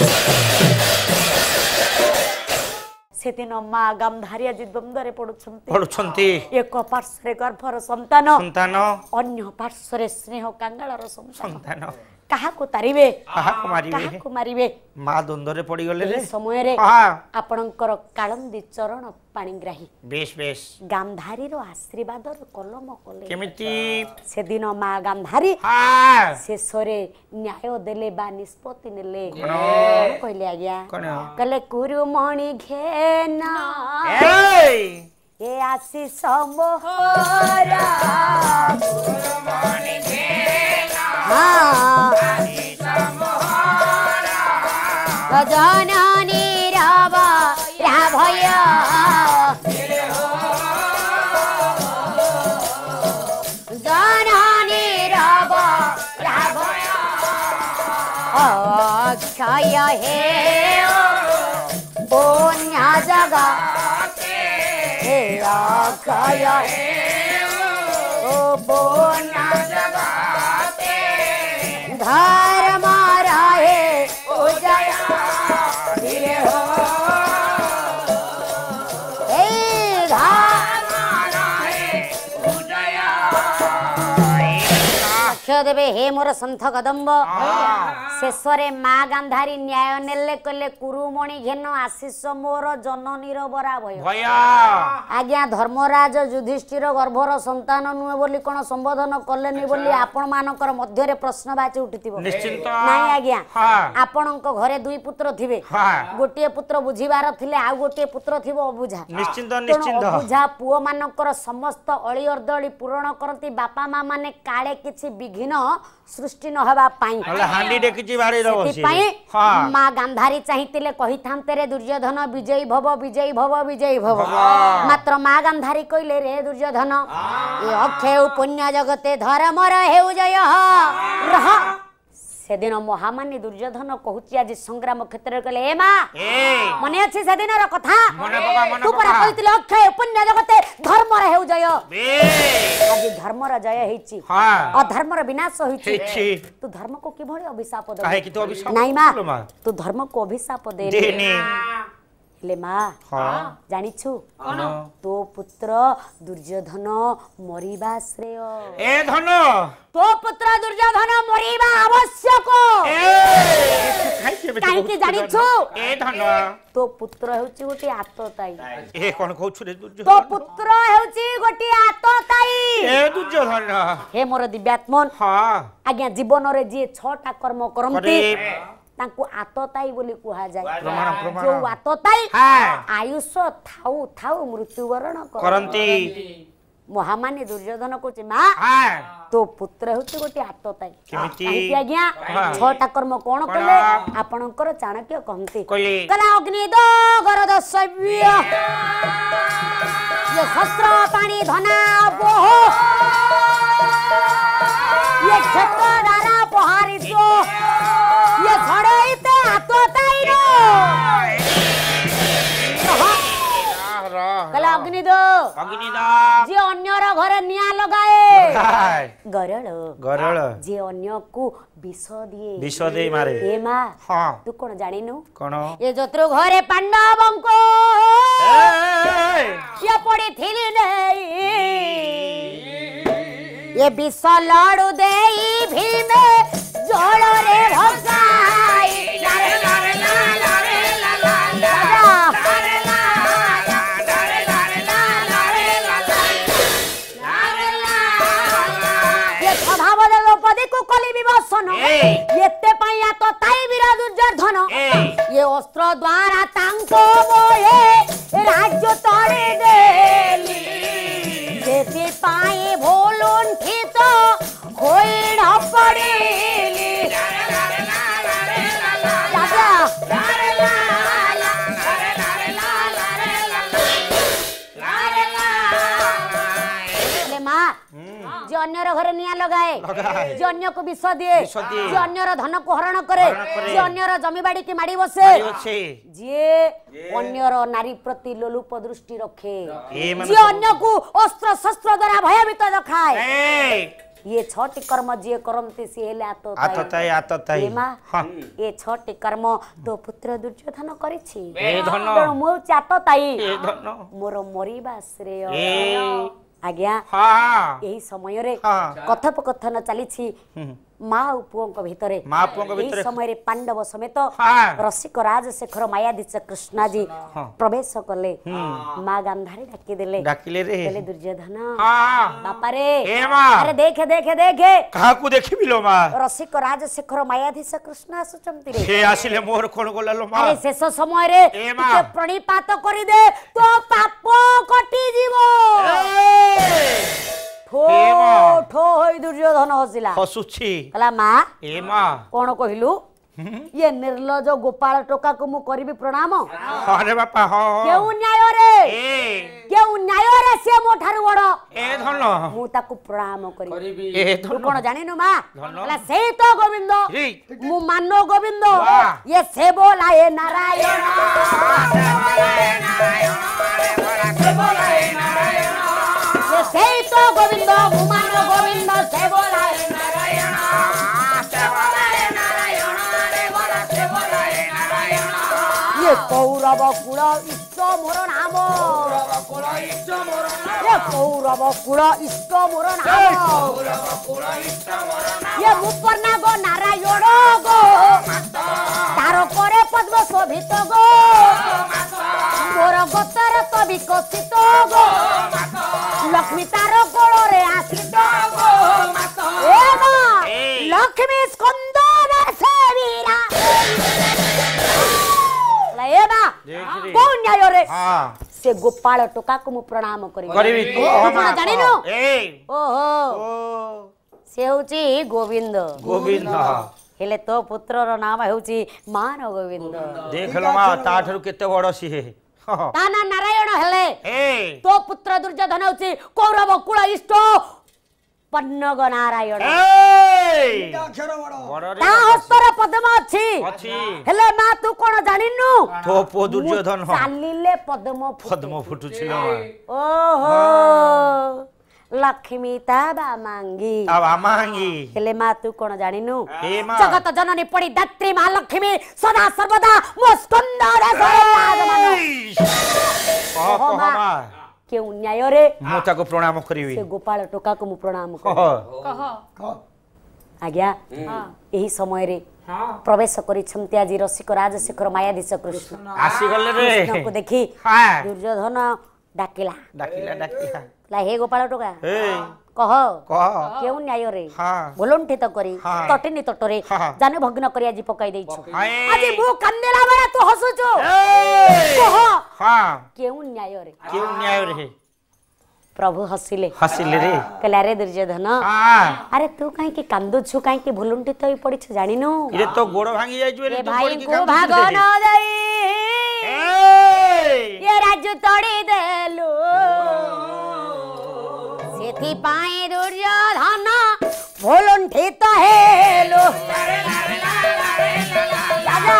से दिन माँ गांधारी आज द्वंद्व पड़ुछंती एक पार्श्व गर्भर संतान अन्य पार्श्व स्नेह कांगालर संतान काहाको तारिबे काहाको मारिबे मां द्वंद्व पड़ी गले समय रे आपणकर कालंदी चरण पाणिग्राही बेश बेश गांधारी रो आशीर्वाद कलम कले केमिति से दिन मां गांधारी शेष रे न्याय देले बा निष्पत्ति नेले कहले आज्ञा कहले कुरुमणि घेना ए आशीष मोहरा कुरुमणि घेना आशीष मोहरा जननी रावा राभय जननी रावा राभय अक्षय हे पुण्य जगा अक्षय ओ पुण्य जगा धर्म रहे उजय धीरे हो धर्म रहे उजय लक्ष्य देवे हे मोर संथ कदम्ब शेषरे माँ गांधारी न्याय नेले कले कुरुमणि घेन आशीष मोर जननीर बरा भय आज्ञा धर्मराज युधिष्ठिर गर्भर संतान नुहे बोली कोन संबोधन कलेनी बोली आपण मानकर मध्य प्रश्नवाची उठिथिबो निश्चिंत नाही आज्ञा आपणक घरे दुई पुत्र थिबे गोटिए पुत्र बुझिबार थिले आ गोटिए पुत्र थिबो अबुझा निश्चिंत निश्चिंत अबुझा पुओ मानकर समस्त अळी अर्दळी पूर्ण करती बापा माँ माने काळे किछि विघ्न सृष्टि न हवा पाई हांडी डेकिची बाड़ी रवसी माँ गांधारी चाहितिले कहिथांते रे दुर्योधन विजयी भव विजयी भव विजयी भव मात्र माँ गांधारी कइले रे दुर्योधन ए अक्षय पुण्य जगते धर्मर हेउ जय रह सेदिन महामानी दुर्योधन कहूची आज संग्राम क्षेत्र कहले ए माँ मने अछि सेदिन र कथा तू पर कहितिले अक्षय पुण्य जगते धर्मर हेउ जय आज धर्मर जय हेछि अधर्मर विनाश होइछि तू धर्म को किभଳି अभिशाप दे काहे कि तो अभिशाप नाही माँ तू धर्म को अभिशाप दे ले माँ जानिछु तो पुत्र दुर्योधन मरिबा श्रेय ए धन तो पुत्र दुर्योधन मरिबा आवश्यक काहे कि जानिछु ए धन तो पुत्र हेउची गोटी आतताई ए कोन कहछु रे दुर्योधन तो पुत्र हेउची गोटी आतताई ए दुर्योधन हे मोर दिव्यात्मन आज्ञा जीवन रे जे 6टा कर्म करंती तांको आतताई बोली कुहा जाय जो आतताई आयुष थाउ थाउ मृत्युवरण करंती महामानी दुर्योधन कहछि माँ तो पुत्र होछि गोटे आतताई केमिति आज्ञा 6टा कर्म कोन कले आपणकर चाणक्य कहंती कला अग्नि दो गरद सव्य ये शस्त्र पानी धना बोह ये क्षेत्र दारा पहारितो ये झड़ैते आतताई रो कला अग्नि दो जे अन्यर घरे निया लगाए गरल जे अन्य को विष दे मारे ए माँ तू कोन जानिनु कोन ये जत्रु घरे पांडवंको ये पड़ी थिली नहीं ये विष लड़ू देई भीमे जल रे भगाई येते पाया तो ताई वीर दुर्योधन ये अस्त्र द्वारा तांको मोहे राज्य तोड़े देली जेते पाए भोलुन ठित होई न पड़ेली जो अन्यर घरे निया लगाए जो अन्य को विष दिए जो अन्यर धन को हरण करे जो अन्यर जमीबाड़ी की माड़ी बसे जे अन्यर नारी प्रति लोलुप दृष्टि रखे जे अन्य को अस्त्र शस्त्र द्वारा भयभीत रखाए ये 6टी कर्म जे करंती सी हेले आतताई आतताई मां हां ये 6टी कर्म तो पुत्र दुर्योधन करिछि ए धन तेणु मो चातताई ए धन मोर मरिबा श्रेय ए आज्ञा हां यही समय रे हां कथोपकथन चलीछि माँ और पुओं भितरे माँ पुओं भितरे समय पांडव समेत हाँ। रसिक राजशेखर मायाधीश कृष्णा जी प्रवेश कले माँ गांधारी डाकी देले डाकिले रे कहले दुर्योधन हां बापा रे ए माँ अरे देखे देखे देखे कहा को देखिबि लो माँ रसिक राजशेखर मायाधीश कृष्णा आसुचंती रे हे आसिले मोर कोन गोला लो माँ अरे शेष समय रे ए माँ। टिके प्रणिपात करि दे तो पाप कटि जीवो ठो ए माँ। ठो होई दुर्योधन हसिला हसुछि कहला माँ ए माँ कौन कहलु ये निर्लज गोपाल टोका को मु करबी प्रणाम अरे बापा हां केउ न्याय रे ए केउ न्याय रे से मो ठारू बड़ ए धन मु ताकू प्रणाम करबी ए तू धन कोन जानिनु माँ धन। कहला सेई तो गोविंद रे मु मानो गोविंद वाह। ये से बोलाए नारायण ये सेई तो गोविंद मु मानो गोविंद से बोलाए ये कौरव कुल इष्ट मोर नाम ये कौरव कुल इष्ट मोर नाम ये मुपर्णा गो नारायण गो तार करे पद्म शोभित गो मोर गोतर तो विकसित गो लक्ष्मी तार गोल रे आश्रित गो ए मां लक्ष्मी स्कंद सेवीरा ए मां देख रे कौन न्याय रे हां से गोपाल टोका को मु प्रणाम करी करबी तू कौन जानिनु ए ओहो ओ से होची गोविंद गोविंद हेले तो पुत्र रो नाम होची मान गोविंद देख लो माँ ताठरू केते बड़ सी हे ताना नारायण हेले ए तो पुत्र दुर्योधन होची कौरव कुल इष्ट पन्नग नारायण ए अक्षर बड़ बड़ ता हस्तर पद्म अछि अछि हेले मा तू कोन जानिनु तो पो दुर्योधन मु चालिले पद्म पद्म फुटु छिलो माँ ओहो लक्ष्मी ताबा मांगी अब आमांगी हेले मा तू कोन जानिनु ए माँ जगत जननी पड़ी दात्री महालक्ष्मी सदा सर्वदा मो स्कंदर मानो कह माँ केउ न्याय रे मु ताको प्रणाम करिवि से गोपाल टोका को मु प्रणाम कर कह आज्ञा एही समय रे प्रवेश करिछंती आज रसिक राजशेखर मायाधीश कृष्ण आसी गले रे कृष्ण को देखी हां दुर्योधन डाकिला डाकिला ला हे गोपाल टोका ए कह कह केउ न्याय रे हां भोलंठित करी हाँ। तटिनी तटरे हाँ। जाने भग्न करी आज पकाई देइछु हाय आज मु कांदेला बेला तू हसुछु ए कह हां केउ न्याय रे क्यों न्याय रे प्रभु हसिले हसिले रे कहला रे दुर्योधन हां अरे तू काहे की कांदुछु काहे की भुलुंठित होई पड़िछ जानिनु इरे तो गोड़ भांगी जाइछु ये रे तू भाई पड़ी की को काम भाग करते न दई ए ये राज्य तोड़ी देलु सेथि पाए दुर्योधन भुलुंठित हेलो राजा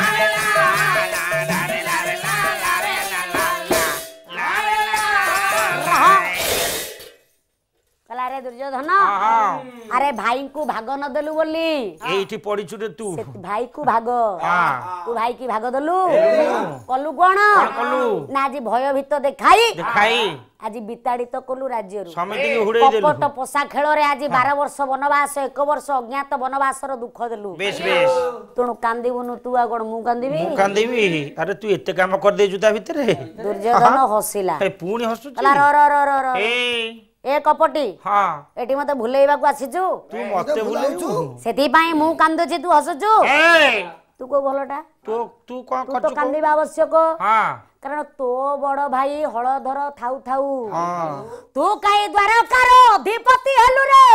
कला रे दुर्योधन अरे भाई को भाग न देलु बोली एइठी पड़िछु रे तू से भाई को भाग हां तू भाई की भाग देलु कलु कोन कलु ना आज भय भीत देखाई देखाई आज बिताड़ित कलु राज्य समिति के हुड़े देलु कपट पोषा खेल रे आज 12 वर्ष वनवास 1 वर्ष अज्ञात वनवास रो दुख देलु बेस बेस तणु कांदिबुनु तू आ कोन मु कांदिबी मु कांदिबी अरे तू एते काम कर दे जुता भितरे दुर्योधन हसिला ए पुणी हसुछु कला र ए कपटी हां एटी मते भुलेइबा को आसीजु तू मते बुलाउछु सेति पई मु कांदुची तू हसुचु ए तू को भलटा तू कोन तू तो करछु कांदिबा आवश्यक हां कारण तो बड़ भाई हलधर थाउ थाउ हां तू काई द्वारकार अधिपति हेलु रे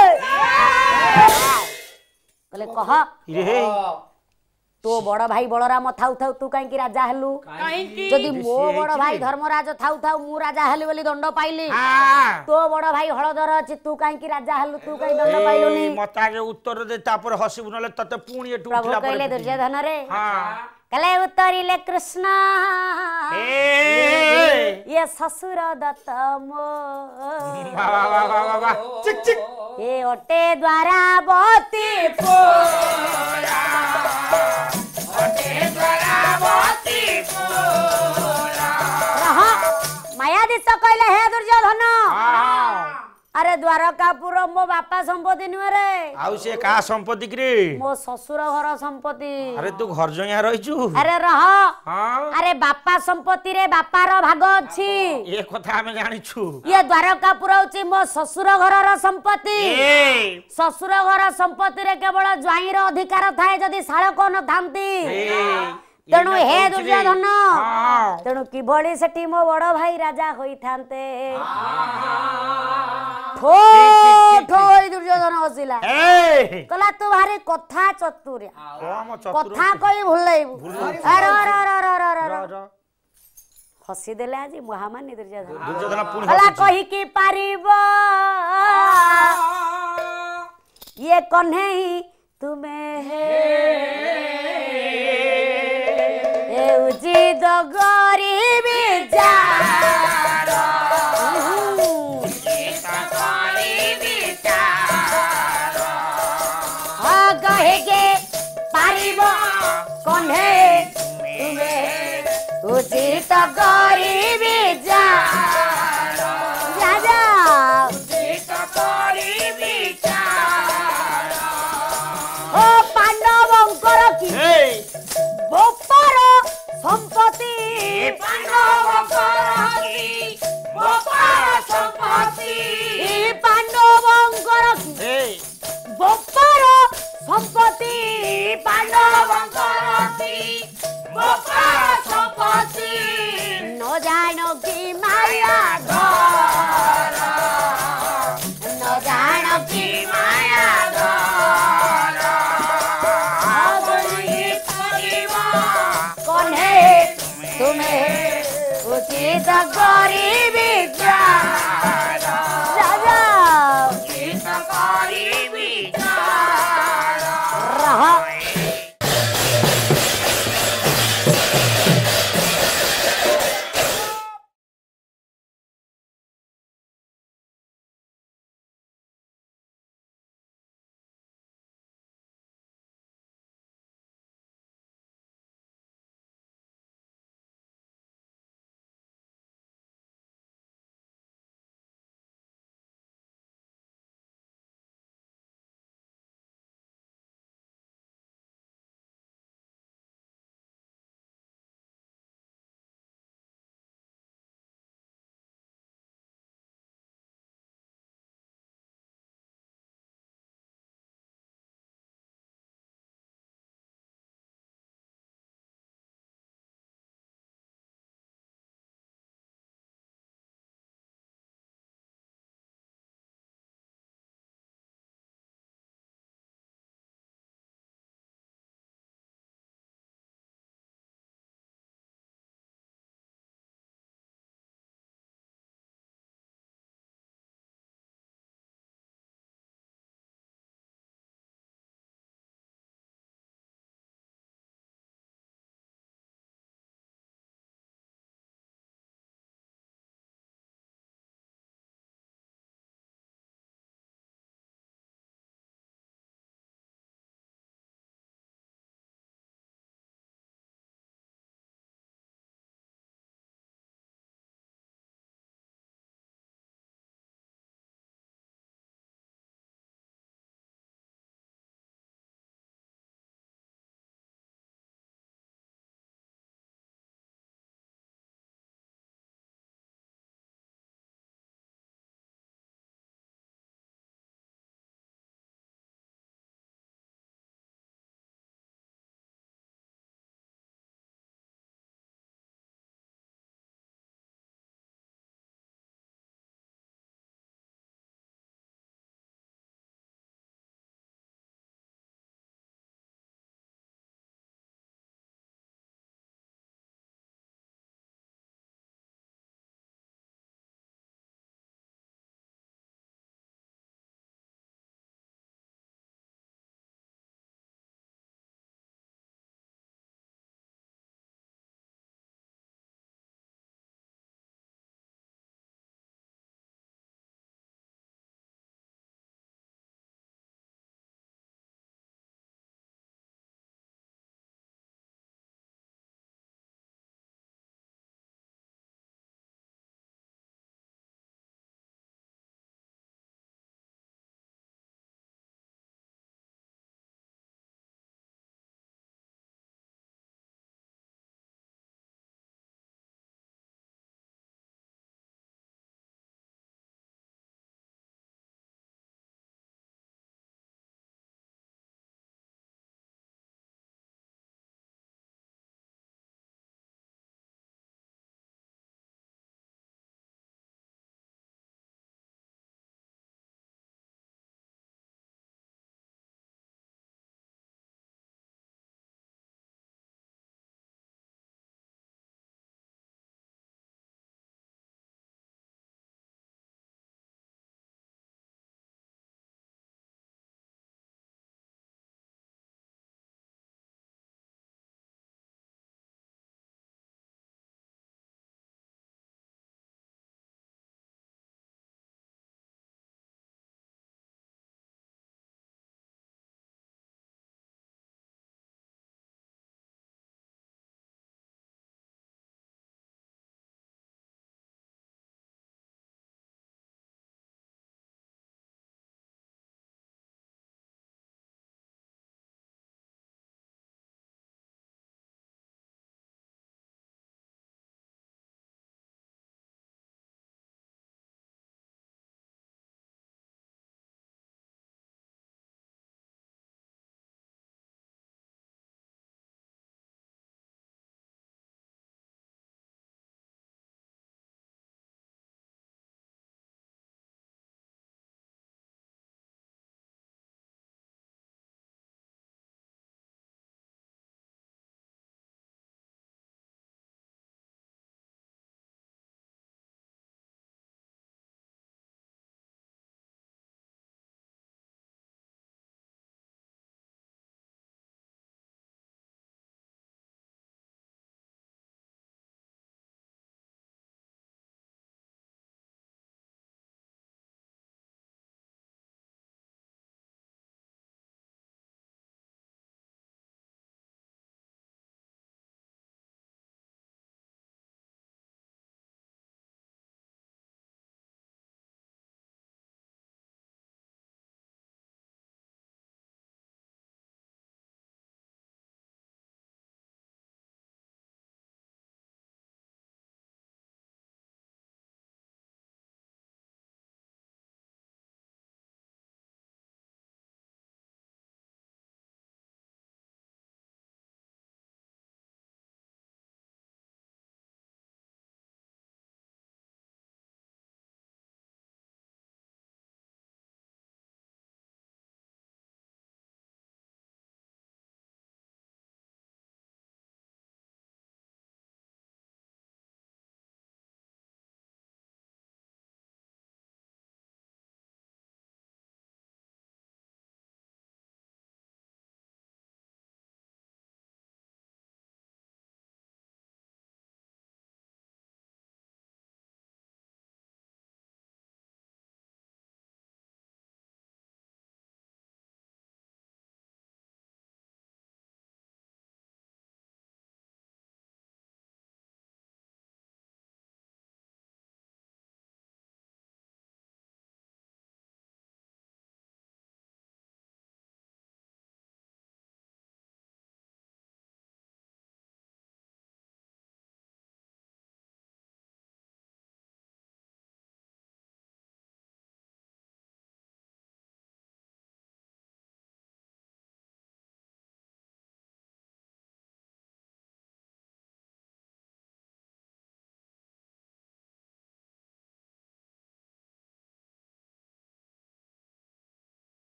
कहले कह रे तो बड़ भाई बलराम थाउ थाउ तू काई की राजा हेलु जदि मो बड़ भाई धर्मराज थाउ थाउ मु राजा हेलु बोली दंड पाइली हां तो बड़ भाई हलधर अछि तू काई की राजा हेलु तू काई दंड पाइलुनी मता के उत्तर दे तापर हसिबु नले तते पुणी एटु प्रभु उठला कहले पर दुर्योधन रे हां कले उतरिले कृष्ण ए ये ससुर दत्त मो वाह वाह वाह वाह वाह चिक चिक ये ओटे द्वारा बती पोरा ओटे द्वारा बती पोरा रह मायादित्य कहले हे दुर्योधन हां अरे द्वारकापुर मो बापा संपत्ति नुहे रे आउ से का संपत्ति रे मो ससुर घर संपत्ति अरे तू घर जइया रहिछु अरे रह हां अरे बापा संपत्ति रे बापार भाग अछि ए कथा हम जानिछु ये द्वारकापुर होची मो ससुर घरर संपत्ति ए ससुर घर संपत्ति रे केवल ज्वाईर अधिकार थाए जदि शालक न थांती तेणु हे दुर्योधन तेणु किभଳି सेठी मो बड़ भाई राजा होई थांते ठो ठो दुर्योधन हसिला ए कहला तू भारी कथा चतुर्या कम चतुर कथा कहि भुलैबु अरे अरे हसी देले आज महामानी दुर्योधन दुर्योधन पुणी कहला कहि की पारिबो ये कन्हई तुम्हें हे उचित गरीबी जा कहेगे पारिब कन्हे तुम्हें उचित गरीबी जा राजा उचित गरीबी जा ओ पांडवंकर की बोपार संपत्ति पांडवंकर की बोपार संपत्ति पांडवंकर की बोपार संपत्ति पांडवंकर की बोपार संपत्ति न जानो की माया घर न जानो की माया घर कन्हे तुम्हें उचित गरीबी जा